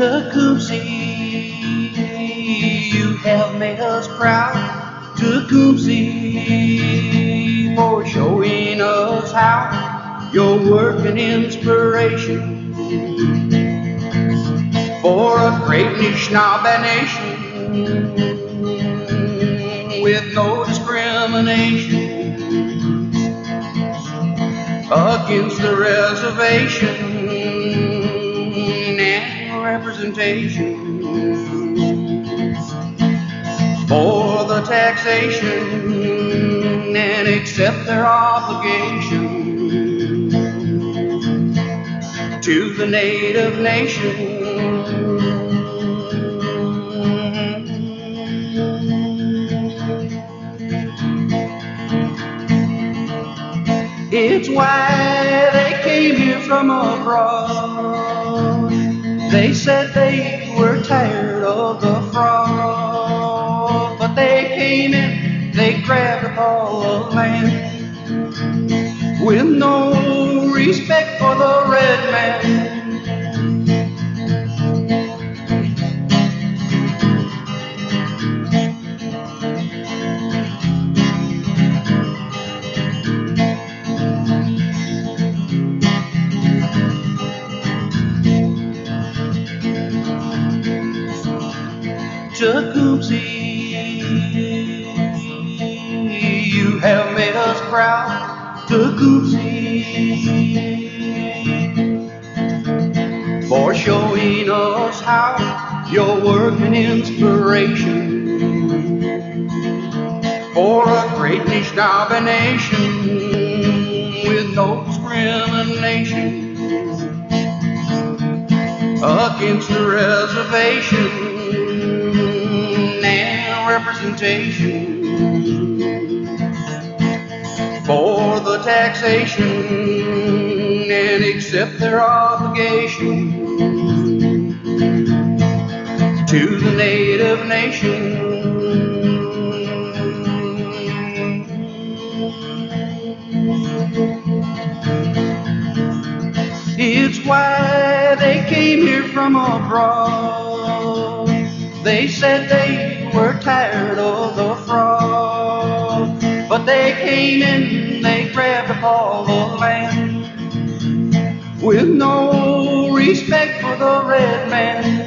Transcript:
Tecumseh, you have made us proud. Tecumseh, for showing us how your work and inspiration for a great Anishinaabe nation with no discrimination against the reservation and representation for the taxation and accept their obligation to the Native Nation. It's why they came here from abroad. They said they were tired of the fraud, but they came in, they grabbed up all the land with no respect for the red man. Tecumseh, you have made us proud. Tecumseh, for showing us how your work and inspiration for a great Anishinaabe nation with no discrimination against the reservation representation for the taxation and accept their obligation to the Native Nation. It's why they came here from abroad. They said they were tired of the fraud, but they came in, they grabbed up all the land with no respect for the red man.